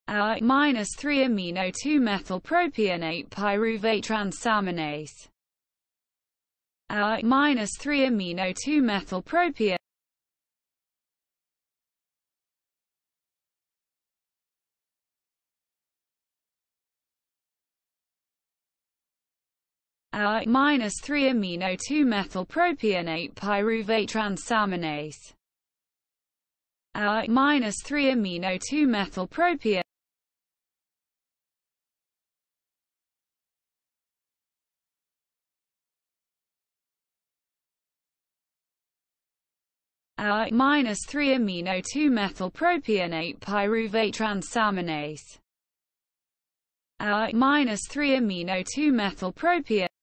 3 amino 2 methylpropionate pyruvate transaminase. 3 amino 2 methylpropionate. 3 amino 2 methylpropionate pyruvate transaminase. 3 amino 2 methylpropionate. 3 amino 2 methylpropionate pyruvate transaminase. 3 amino 2 methylpropionate.